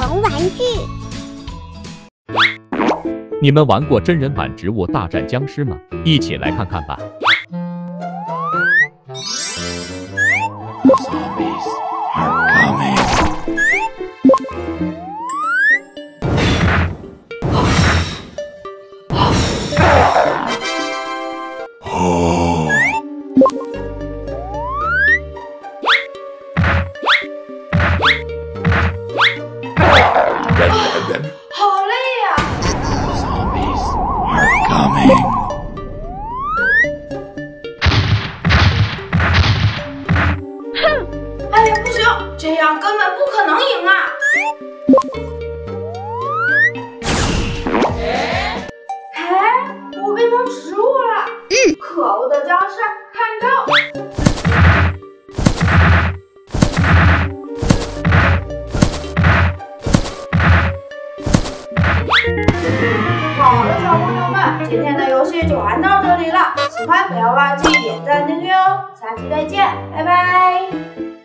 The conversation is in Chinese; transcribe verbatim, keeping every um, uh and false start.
玩玩具。 你们玩过真人版《植物大战僵尸》吗？一起来看看吧。 Zombies are coming. 哦。 好累呀 Zombies are coming. 哼！哎呀，不行，这样根本不可能赢啊！哎，我变成植物了！嗯，可恶的僵尸，看招！好了，小朋友们，今天的游戏就玩到这里了。喜欢不要忘记点赞订阅哦，下期再见，拜拜。